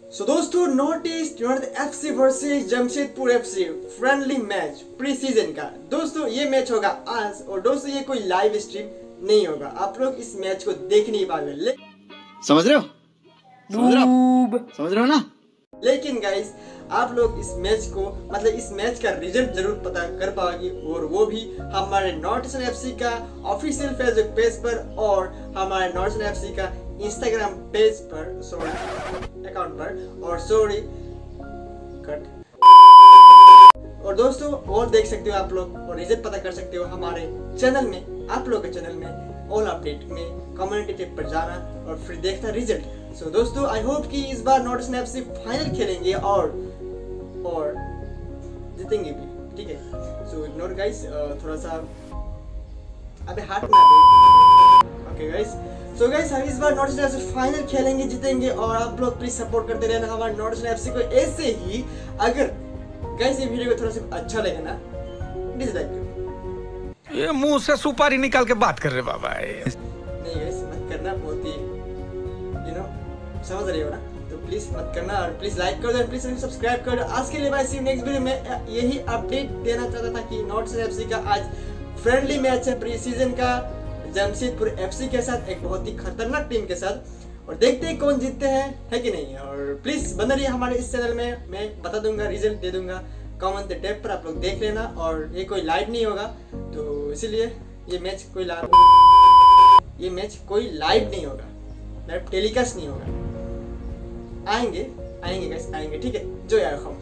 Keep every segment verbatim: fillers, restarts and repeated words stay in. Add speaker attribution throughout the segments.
Speaker 1: सो so, दोस्तों north east united FC versus Jamshedpur FC friendly match pre season का। दोस्तों ये मैच होगा आज और दोस्तों ये कोई लाइव स्ट्रीम नहीं होगा, आप लोग इस मैच को देख नहीं पाओगे। ले...
Speaker 2: समझ रहे हो समझ रहे हो समझ रहे हो ना।
Speaker 1: लेकिन गाइस आप लोग इस मैच को मतलब इस मैच का रिजल्ट जरूर पता कर पाओगे और वो भी हमारे नॉर्थ ईस्टर्न एफसी का ऑफिशियल फेसबुक पेज पर और हमारे नॉर्थ ईस्टर्न एफसी का इंस्टाग्राम पेज पर सॉरी अकाउंट पर और सॉरी कट और दोस्तों और देख सकते हो आप लोग और रिजल्ट पता कर सकते हो हमारे चैनल में, आप लोग के चैनल में ऑल अपडेट में कम्युनिटी टेप पर जाना और फिर देखना रिजल्ट। सो so, दोस्तों आई होप कि इस बार नॉर्थ ईस्टर्न एफसी फाइनल खेलेंगे और और जीतेंगे भी, ठीक है। सो इग्नोर गाइस, थोड़ा सा अबे हाथ ना दे। ओके गाइस, सो गाइस हम इस बार नॉर्थ ईस्टर्न एफसी फाइनल खेलेंगे, जीतेंगे और आप लोग प्लीज सपोर्ट करते रहना हमारे नॉर्थ ईस्टर्न एफसी को ऐसे ही। अगर गाइस ये वीडियो को थोड़ा सा अच्छा लगे ना डिसलाइक करो।
Speaker 3: ये मुंह से सुपारी निकाल के बात कर रहे बाबा।
Speaker 1: नहीं गाइस मत करना, बहुत ही यू नो समझ रहे हो ना, तो प्लीज मत करना और प्लीज लाइक कर दो, प्लीज सब्सक्राइब कर दो। आज के लिए भाई सी नेक्स्ट वीडियो में यही अपडेट देना चाहता था कि नॉर्थ ईस्टर्न एफसी का आज फ्रेंडली मैच है प्री सीजन का जमशेदपुर एफसी के साथ, एक बहुत ही खतरनाक टीम के साथ, और देखते हैं कौन जीतते हैं है कि नहीं। और प्लीज बने रहिए हमारे इस चैनल में, मैं बता दूंगा रिजल्ट दे दूंगा कॉमन द टैब पर, आप लोग देख लेना। और ये कोई लाइव नहीं होगा तो इसीलिए ये मैच कोई लाइव ये मैच कोई लाइव नहीं होगा, लाइव टेलीकास्ट नहीं होगा। आएंगे आएंगे गाइस आएंगे, ठीक है। जो यार हम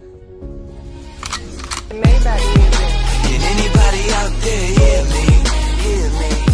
Speaker 4: Can anybody out there hear me? Hear me?